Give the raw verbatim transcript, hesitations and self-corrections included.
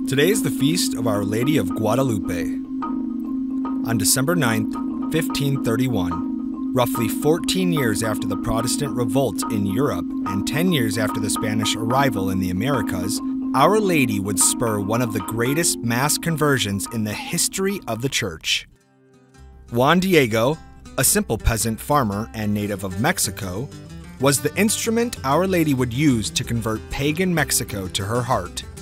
Today is the feast of Our Lady of Guadalupe. On December ninth, fifteen thirty-one, roughly fourteen years after the Protestant revolt in Europe and ten years after the Spanish arrival in the Americas, Our Lady would spur one of the greatest mass conversions in the history of the Church. Juan Diego, a simple peasant farmer and native of Mexico, was the instrument Our Lady would use to convert pagan Mexico to her heart.